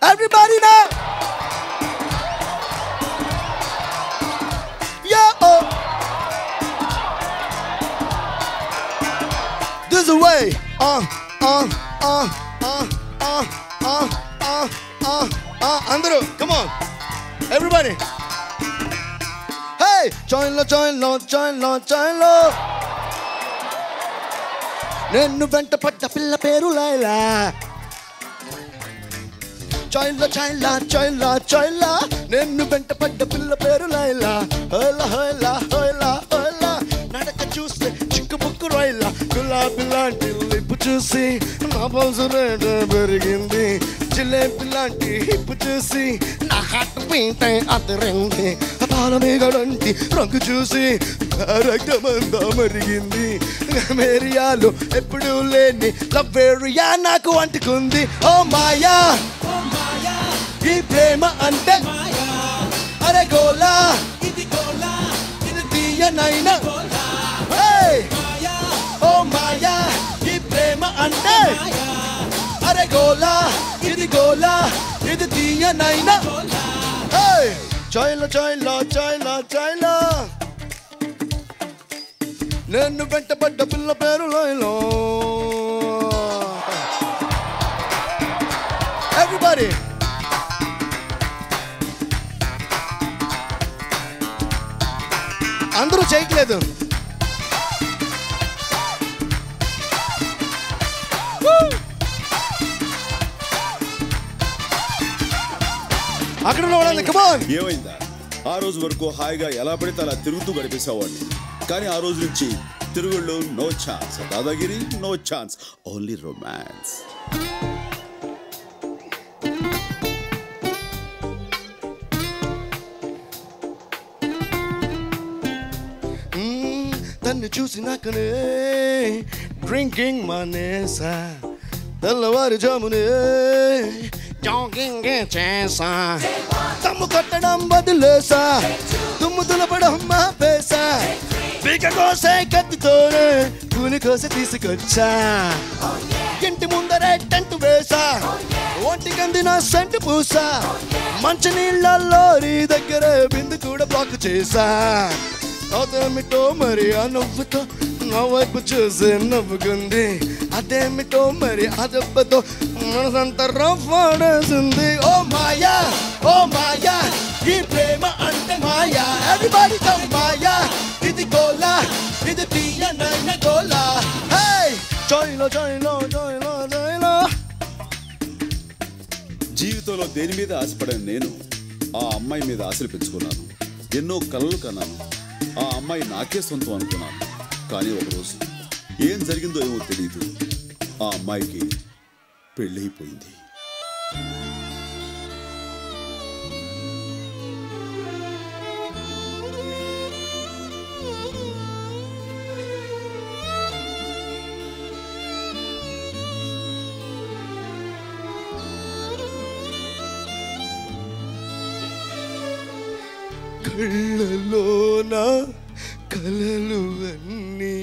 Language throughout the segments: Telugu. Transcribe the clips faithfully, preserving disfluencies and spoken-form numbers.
Everybody now. Yeah, oh. This is the way. Uh, uh, uh, uh, uh, uh, uh, uh, uh. Andrew, come on. Everybody. Hey, join lo, join lo, join lo, join lo. Nennu venta padda pilla peru Laila. Join lo, join lo, join lo, join lo. Nennu venta padda pilla peru Laila. Hola, hola, hola, hola. Nadaka chuste chikku bukku Laila. Gulabi lanti lippu chusi na pulsu rate perigindi. Jilebi lanti hippu chusi na heart beat adirindi. పాల మేఘలంటి రంగు చూసి రక్తమంతా మరిగింది. మేరియాలో ఎప్పుడు లేని లవ్ ఏరియా నాకు అంటుకుంది. ఓ మాయా ఈ ప్రేమ అంటే అరే గోలా ఇది గోలా ఇది తీయనైనా. ఓ మాయా ఈ ప్రేమ అంటే అరే గోలా ఇది గోలా ఇది తీయనైనా. Chayla, chayla, chayla, chayla. Nennu venta padda pilla peru Laila. Everybody. అందరూ చేయట్లేదు. అక్కడ ఉన్నవాళ్ళని కమ్ ఆన్. ఏమైందా? ఆ రోజు వరకు హాయిగా ఎలా పడితే అలా తిరుగుతూ గడిపేసేవాడిని. కానీ ఆ రోజు నుంచి తిరుగుళ్ళు నో ఛాన్స్, దాదాగిరి నో ఛాన్స్, ఓన్లీ రొమాన్స్. తన్ను చూసినాకనే డ్రింకింగ్ మానేసా, తెల్లవారు జామునే జాగింగ్ చేసా, తమ్ము కట్టడం వదిలేసా, తుమ్ము తులపడం మాపేసా, పీక కోసే కత్తితోనే కూని కోసి తీసుకొచ్చా, ఇంటి ముందరే టెంట్ వేసా, ఒంటికి అందిన సెంటు పూసా, మంచి నీళ్ళల్లో నీ దగ్గరే బిందు కూడా బ్లాక్ చేసా. అదేమిటో మరి ఆ నవ్వుతో నా వైపు చూసి నవ్వుకుంది, అదేమిటో మరి ఆ దెబ్బతో మనసంతా రవ్వాడేసింది. ఓ మాయా ఓ మాయా ఈ ప్రేమ అంటే మాయా. ఎవ్రీబడీ కమ్ మాయా, ఇది గోలా ఇది తీయనైన గోలా. హే చైలో చైలో చైలో చైలో. జీవితంలో దేని మీద ఆశపడాను నేను ఆ అమ్మాయి మీద ఆశలు పెంచుకున్నాను, ఎన్నో కలలు కన్నాను. ఆ అమ్మాయి నాకే సొంతం అనుకున్నాను. కానీ ఒకరోజు ఏం జరిగిందో ఏమో తెలియదు, ఆ అమ్మాయికి పెళ్ళైపోయింది. కళ్ళలోన కలలు అన్నీ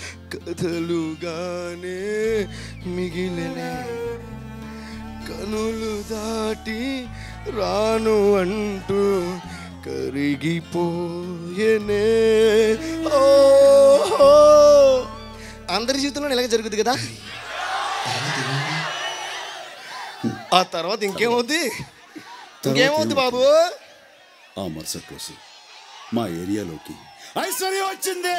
కథలుగానే మిగిలినే, కనులు దాటి రాను అంటూ కరిగిపోయేనే. ఓహో అందరి జీవితంలో ఇలాగే జరుగుతుంది కదా. ఆ తర్వాత ఇంకేమవుద్ది ఇంకేమవుద్ది బాబు? ఆ మరుసటి రోజు మా ఏరియాలోకి ఐశ్వర్య వచ్చింది.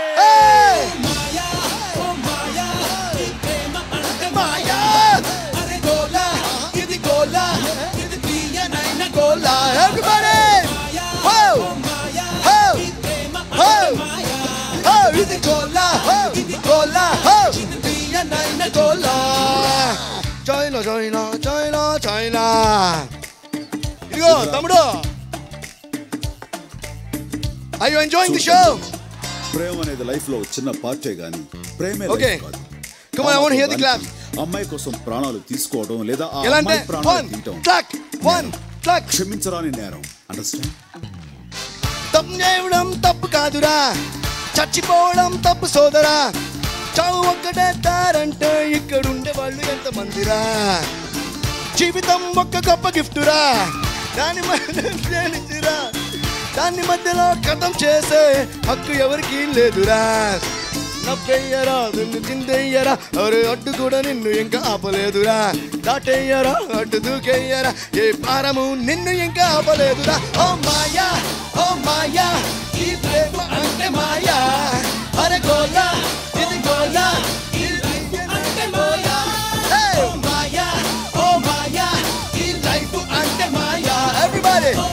చైనా చైనా చైనా చైనా. ఇదిగో తమ్ముడు, are you enjoying the show? ప్రేమ అనేది లైఫ్ లో చిన్న పార్టే గాని ప్రేమే లైఫ్ కాదు. Come on, I want to hear the claps. అమ్మాయి కోసం ప్రాణాలు తీసుకోవడం లేదా ఆ ఎలాంటి అమ్మాయి ప్రాణాలు తీయటం ట్రాక్ వన్ ట్రాక్ క్షమించరాని నేరం. అండర్స్టాండ్? తప్పు చేయడం తప్పు కాదురా, చచ్చిపోవడం తప్పు సోదరా, చావు ఒక్కటే దారంటే ఇక్కడుండే వాళ్ళు ఎంత మందిరా. జీవితం ఒక్క గొప్ప గిఫ్టురా, దాని మధ్యరా దాన్ని మధ్యలో కథం చేసే హక్కు ఎవరికి లేదురా. నవ్వెయ్యరా నిన్ను చిందెయ్యరా, అరే అడ్డు కూడా నిన్ను ఇంకా ఆపలేదురా. దాటెయ్యరా అడ్డు దూకెయ్యరా, ఏ పారము నిన్ను ఇంకా ఆపలేదురా. ఓ మాయా ఓ మాయా ఈ ప్రేమ అంటే మాయా, అరే గోలా ఇది గోలా అంటే మాయా. ఓ మాయా ఓ మాయా ఈ లైఫ్ అంటే మాయా. ఎవ్రీబడీ